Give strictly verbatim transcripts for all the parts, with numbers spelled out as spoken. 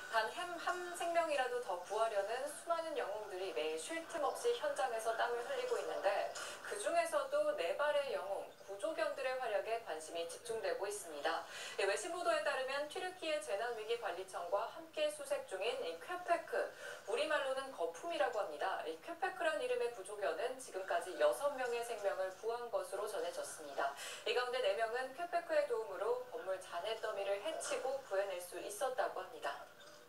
단 한 생명이라도 더 구하려는 수많은 영웅들이 매일 쉴 틈 없이 현장에서 땀을 흘리고 있는데 그중에서도 네발의 영웅, 구조견들의 활약에 관심이 집중되고 있습니다. 외신 보도에 따르면 튀르키예 재난위기관리청과 함께 수색 중인 이 쾌페크, 우리말로는 거품이라고 합니다. 이 쾌페크란 이름의 구조견은 지금까지 여섯 명의 생명을 구한 것으로 전해졌습니다. 이 가운데 네 명은 쾌페크의 도움으로 건물 잔해 더미를 해치고 구해낼 수 있었다고 합니다.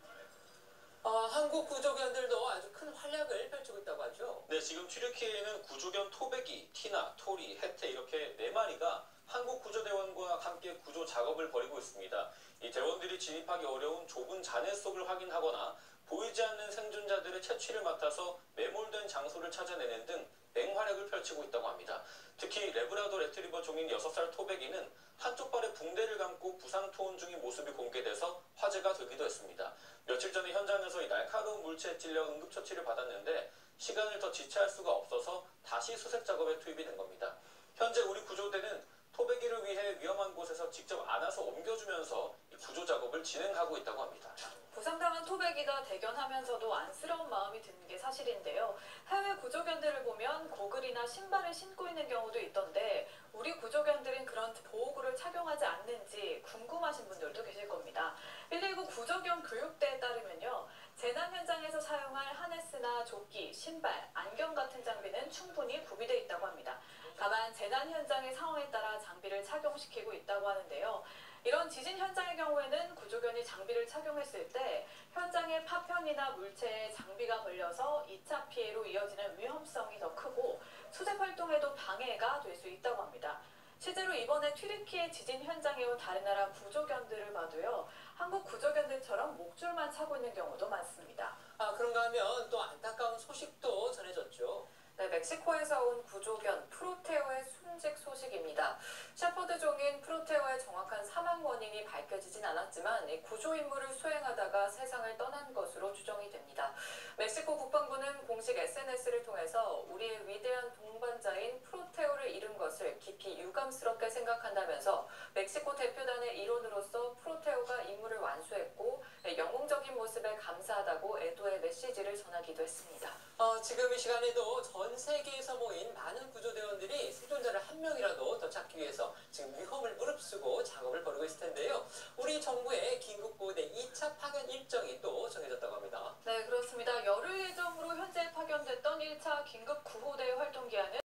아, 한국 구조견들도 아주 큰 활약을 펼치고 있다고 하죠. 네, 지금 튀르키예에는 구조견 토베기, 티나, 토리, 해테 이렇게 네 마리가 한국 구조대원과 함께 구조 작업을 벌이고 있습니다. 이 대원들이 진입하기 어려운 좁은 잔해 속을 확인하거나 보이지 않는 생존자들의 채취를 맡아서 매몰된 장소를 찾아내는 등 맹활약을 펼치고 있다고 합니다. 특히 레브라도 레트리버 종인 여섯 살 토베기는 한쪽 발에 붕대를 감고 부상 투혼 중인 모습이 공개돼서 화제가 되기도 했습니다. 며칠 전에 현장에서 이 날카로운 물체에 찔려 응급처치를 받았는데 시간을 더 지체할 수가 없어서 다시 수색 작업에 투입이 된 겁니다. 현재 우리 구조대는 토베기를 위해 위험한 곳에서 직접 안아서 옮겨주면서 이 구조 작업을 진행하고 있다고 합니다. 부상당한 토베기가 대견하면서도 안쓰러운 마음이 드는 게 사실인데요. 해외 구조견들을 보면 고글이나 신발을 신고 있는 경우도 있던데 우리 구조견들은 그런 보호구를 착용하지 않는지 궁금하신 분들도 계실 겁니다. 일일구 구조견 교육대에 따르면요. 재난 현장에서 사용할 하네스나 조끼, 신발, 안경 같은 장비는 충분히 구비되어 있다고 합니다. 다만 재난 현장의 상황에 따라 장비를 착용시키고 있다고 하는데요. 이런 지진 현장의 경우에는 구조견이 장비를 착용했을 때 현장의 파편이나 물체에 장비가 걸려서 이 차 피해로 이어지는 위험성이 더 크고 수색 활동에도 방해가 될 수 있다고 합니다. 실제로 이번에 튀르키예 지진 현장에 온 다른 나라 구조견들을 봐도요. 한국 구조견들처럼 목줄만 차고 있는 경우도 많습니다. 아, 그런가 하면 또 안타까운 소식도 전해졌죠. 네, 멕시코에서 온 구조견 프로테오의 순직 소식입니다. 셰퍼드 종인 프로테오의 정확한 사망 원인이 밝혀지진 않았지만 이 구조 임무를 수행하다가 세상을 떠난 것으로 추정이 됩니다. 멕시코 국방부는 공식 에스엔에스를 통해서 우리의 위대한 동반자인 프로테오를 잃은 것을 깊이 유감스럽게 생각한다면서 멕시코 대표단의 일원으로서 프로테오가 임무를 완수했고 영웅적인 모습에 감사하다고 애도의 메시지를 전하기도 했습니다. 어, 지금 이 시간에도 전 세계에서 모인 많은 구조대원들이 생존자를 한 명이라도 더 찾기 위해서 지금 위험을 무릅쓰고 작업을 벌이고 있을 텐데요. 우리 정부의 긴급구호대 이 차 파견 일정이 또 정해졌다고 합니다. 네, 그렇습니다. 열흘 예정으로 현재 파견됐던 일 차 긴급구호대 활동 기한은